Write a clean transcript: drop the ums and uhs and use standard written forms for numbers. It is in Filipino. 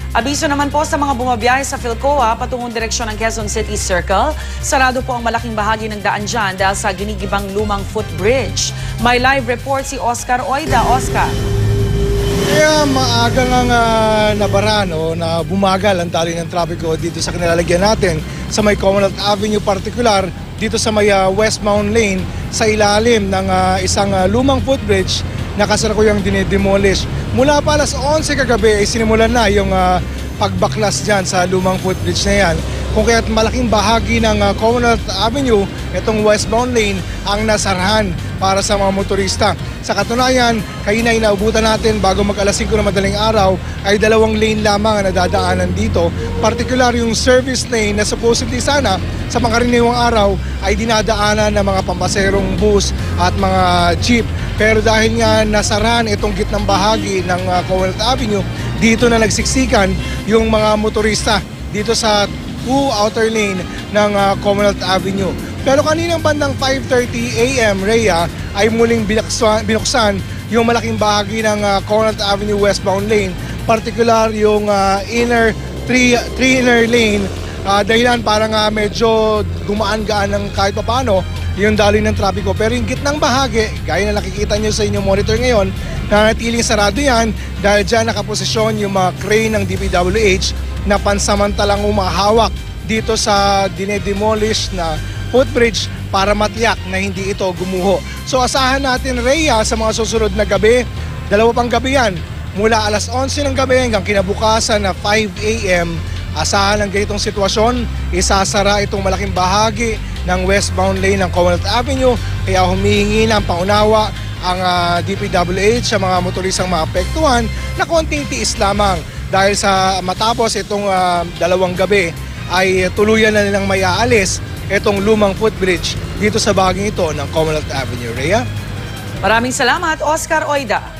Abiso naman po sa mga bumabiyahe sa Philcoa patungong direksyon ng Quezon City Circle. Sarado po ang malaking bahagi ng daan dyan dahil sa ginigibang lumang footbridge. May live report si Oscar Oida. Oscar. Kaya maaga nga nabara na bumagal ang daloy ng trapiko dito sa kanilalagyan natin sa may Commonwealth Avenue, particular dito sa may westbound lane sa ilalim ng isang lumang footbridge na kasalukuyang dinidemolish. Mula pa alas 11 kagabi ay sinimulan na yung pagbaklas dyan sa lumang footbridge na yan. Kung kaya't malaking bahagi ng Commonwealth Avenue, itong westbound lane, ang nasarhan para sa mga motorista. Sa katunayan, kanina inaubutan natin bago mag-alas 5 na madaling araw ay 2 lane lamang ang nadadaanan dito. Partikular yung service lane na supposedly sana sa pangkaraniwang araw ay dinadaanan ng mga pampaserong bus at mga jeep. Pero dahil nga nasarahan itong gitnang bahagi ng Commonwealth Avenue, dito na nagsiksikan yung mga motorista dito sa outer lane ng Commonwealth Avenue. Pero kaninang bandang 5:30 AM, Rhea, ay muling binuksan yung malaking bahagi ng Commonwealth Avenue westbound lane, particular yung three inner lane, dahilan parang medyo gumaan-gaan ng kahit papano yung daloy ng trapiko. Pero yung gitnang bahagi, gaya na nakikita nyo sa inyong monitor ngayon, nanatiling sarado yan dahil dyan nakaposisyon yung mga crane ng DPWH na pansamantalang umahawak dito sa dinedemolish na footbridge para matiyak na hindi ito gumuho. So asahan natin, Rhea, sa mga susunod na gabi, 2 pang gabi yan, mula alas 11 ng gabi hanggang kinabukasan na 5 AM, asahan ng ganitong sitwasyon, isasara itong malaking bahagi ng westbound lane ng Commonwealth Avenue, kaya humihingi ng paunawa ang DPWH sa mga motorisang maapektuhan na konting tiis lamang dahil sa matapos itong 2 gabi ay tuluyan na nilang may aalis itong lumang footbridge dito sa bahaging ito ng Commonwealth Avenue. Rhea? Maraming salamat, Oscar Oida.